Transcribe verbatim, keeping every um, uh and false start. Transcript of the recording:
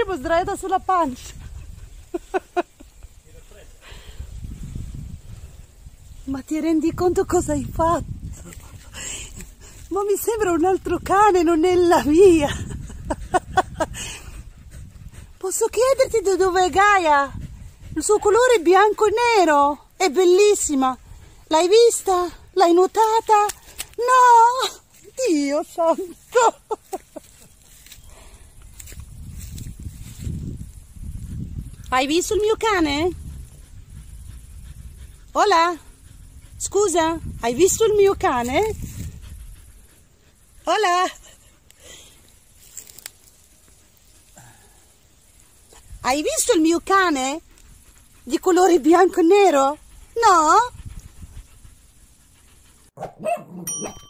dormo sdraiata sulla pancia. Ma ti rendi conto cosa hai fatto? Ma mi sembra un altro cane, non è la mia. Posso chiederti da dove è Gaia? Il suo colore è bianco e nero, è bellissima. L'hai vista? L'hai notata? No! Dio santo! Hai visto il mio cane? Hola? Scusa, hai visto il mio cane? Hola? Hai visto il mio cane? Di colore bianco e nero? No?